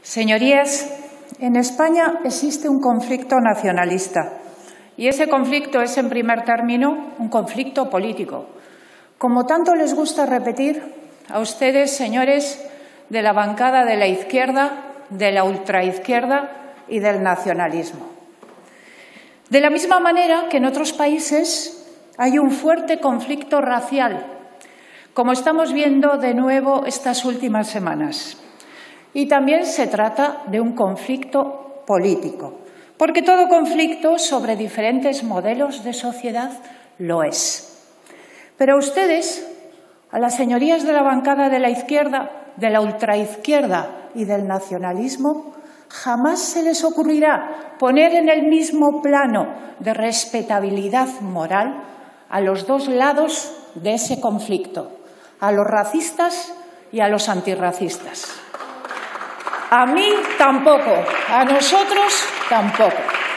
Señorías, en España existe un conflicto nacionalista y ese conflicto es, en primer término, un conflicto político. Como tanto les gusta repetir a ustedes, señores de la bancada de la izquierda, de la ultraizquierda y del nacionalismo. De la misma manera que en otros países hay un fuerte conflicto racial, como estamos viendo de nuevo estas últimas semanas. Y también se trata de un conflicto político, porque todo conflicto sobre diferentes modelos de sociedad lo es. Pero a ustedes, a las señorías de la bancada de la izquierda, de la ultraizquierda y del nacionalismo, jamás se les ocurrirá poner en el mismo plano de respetabilidad moral a los dos lados de ese conflicto, a los racistas y a los antirracistas. A mí tampoco, a nosotros tampoco.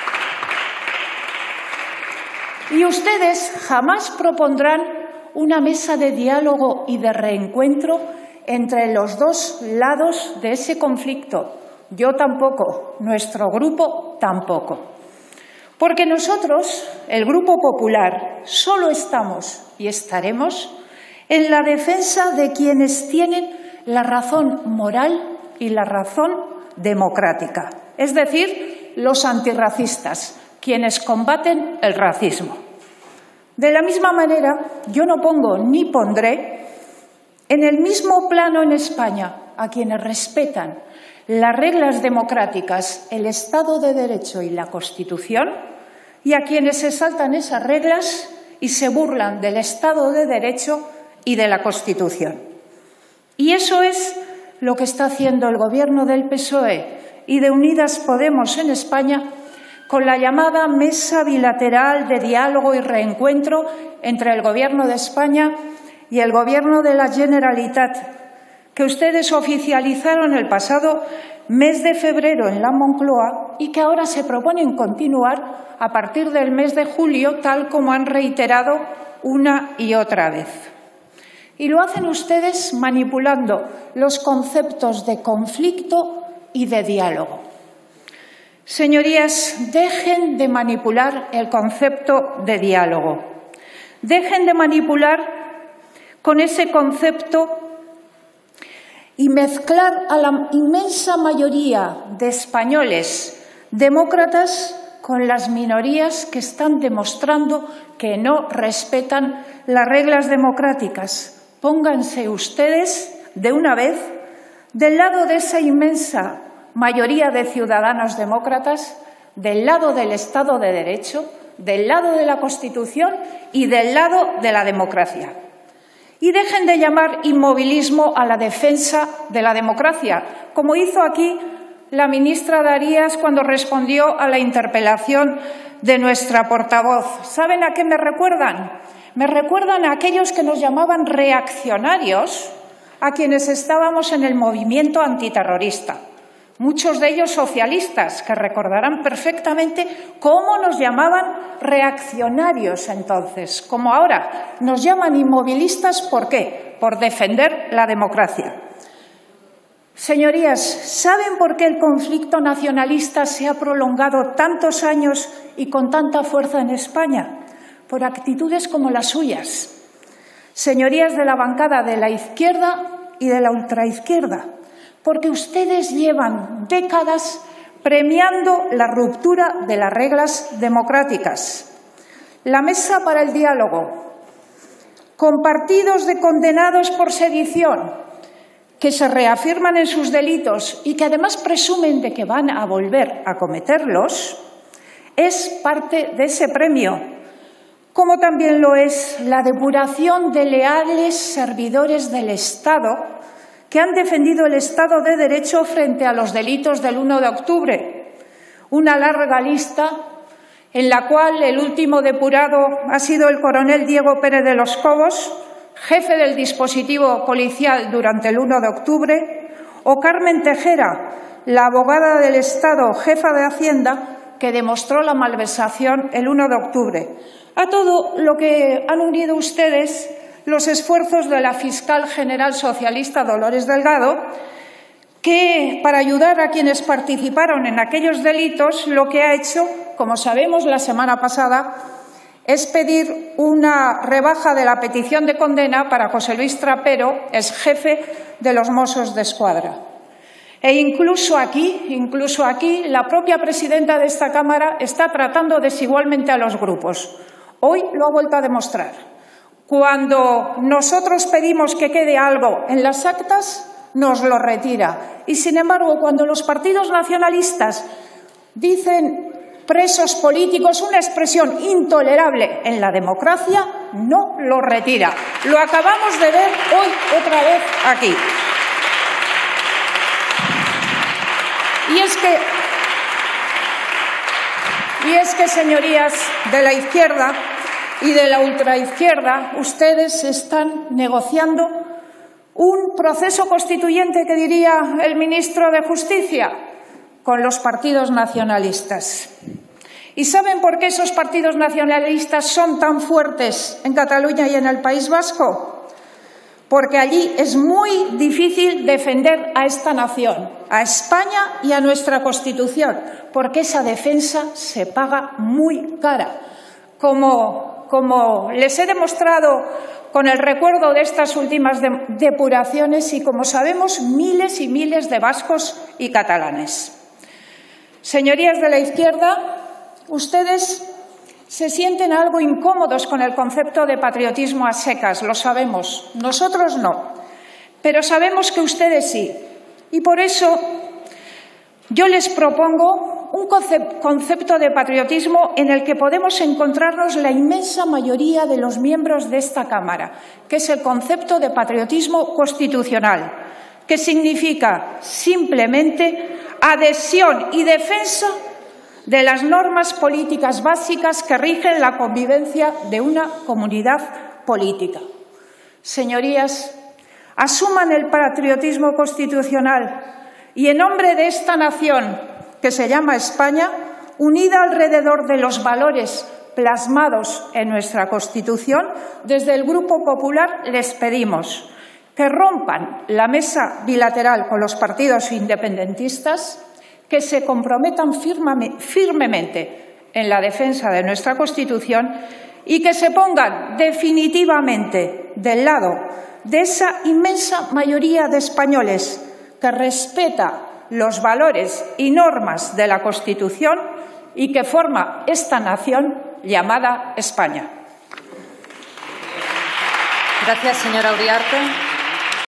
Y ustedes jamás propondrán una mesa de diálogo y de reencuentro entre los dos lados de ese conflicto. Yo tampoco, nuestro grupo tampoco. Porque nosotros, el Grupo Popular, solo estamos y estaremos en la defensa de quienes tienen la razón moral y la razón democrática, es decir, los antirracistas, quienes combaten el racismo. De la misma manera, yo no pongo ni pondré en el mismo plano en España a quienes respetan las reglas democráticas, el Estado de Derecho y la Constitución, y a quienes se saltan esas reglas y se burlan del Estado de Derecho y de la Constitución. Y eso es lo que está haciendo el Gobierno del PSOE y de Unidas Podemos en España con la llamada Mesa Bilateral de Diálogo y Reencuentro entre el Gobierno de España y el Gobierno de la Generalitat, que ustedes oficializaron el pasado mes de febrero en la Moncloa y que ahora se proponen continuar a partir del mes de julio, tal como han reiterado una y otra vez. Y lo hacen ustedes manipulando los conceptos de conflicto y de diálogo. Señorías, dejen de manipular el concepto de diálogo. Dejen de manipular con ese concepto y mezclar a la inmensa mayoría de españoles demócratas con las minorías que están demostrando que no respetan las reglas democráticas. Pónganse ustedes, de una vez, del lado de esa inmensa mayoría de ciudadanos demócratas, del lado del Estado de Derecho, del lado de la Constitución y del lado de la democracia. Y dejen de llamar inmovilismo a la defensa de la democracia, como hizo aquí la ministra Darias cuando respondió a la interpelación de nuestra portavoz. ¿Saben a qué me recuerdan? Me recuerdan a aquellos que nos llamaban reaccionarios, a quienes estábamos en el movimiento antiterrorista. Muchos de ellos socialistas, que recordarán perfectamente cómo nos llamaban reaccionarios entonces, como ahora nos llaman inmovilistas. ¿Por qué? Por defender la democracia. Señorías, ¿saben por qué el conflicto nacionalista se ha prolongado tantos años y con tanta fuerza en España? Por actitudes como las suyas. Señorías de la bancada de la izquierda y de la ultraizquierda, porque ustedes llevan décadas premiando la ruptura de las reglas democráticas. La mesa para el diálogo, con partidos de condenados por sedición, que se reafirman en sus delitos y que además presumen de que van a volver a cometerlos, es parte de ese premio, como también lo es la depuración de leales servidores del Estado que han defendido el Estado de Derecho frente a los delitos del 1 de octubre. Una larga lista en la cual el último depurado ha sido el coronel Diego Pérez de los Cobos, jefe del dispositivo policial durante el 1 de octubre, o Carmen Tejera, la abogada del Estado, jefa de Hacienda, que demostró la malversación el 1 de octubre. A todo lo que han unido ustedes los esfuerzos de la fiscal general socialista Dolores Delgado, que para ayudar a quienes participaron en aquellos delitos, lo que ha hecho, como sabemos la semana pasada, es pedir una rebaja de la petición de condena para José Luis Trapero, exjefe de los Mossos d'Esquadra. E incluso aquí, la propia presidenta de esta Cámara está tratando desigualmente a los grupos. Hoy lo ha vuelto a demostrar. Cuando nosotros pedimos que quede algo en las actas, nos lo retira. Y, sin embargo, cuando los partidos nacionalistas dicen presos políticos, una expresión intolerable en la democracia, no lo retira. Lo acabamos de ver hoy otra vez aquí. Y es que, señorías de la izquierda y de la ultraizquierda, ustedes están negociando un proceso constituyente, que diría el ministro de Justicia, con los partidos nacionalistas. ¿Y saben por qué esos partidos nacionalistas son tan fuertes en Cataluña y en el País Vasco? Porque allí es muy difícil defender a esta nación, a España y a nuestra Constitución, porque esa defensa se paga muy cara. Como les he demostrado con el recuerdo de estas últimas depuraciones y, como sabemos, miles y miles de vascos y catalanes. Señorías de la izquierda, ustedes se sienten algo incómodos con el concepto de patriotismo a secas, lo sabemos. Nosotros no, pero sabemos que ustedes sí. Y por eso yo les propongo un concepto de patriotismo en el que podemos encontrarnos la inmensa mayoría de los miembros de esta Cámara, que es el concepto de patriotismo constitucional, que significa simplemente adhesión y defensa de las normas políticas básicas que rigen la convivencia de una comunidad política. Señorías, asuman el patriotismo constitucional y, en nombre de esta nación que se llama España, unida alrededor de los valores plasmados en nuestra Constitución, desde el Grupo Popular les pedimos que rompan la mesa bilateral con los partidos independentistas, que se comprometan firmemente en la defensa de nuestra Constitución y que se pongan definitivamente del lado de esa inmensa mayoría de españoles que respeta los valores y normas de la Constitución y que forma esta nación llamada España. Gracias, señora Uriarte.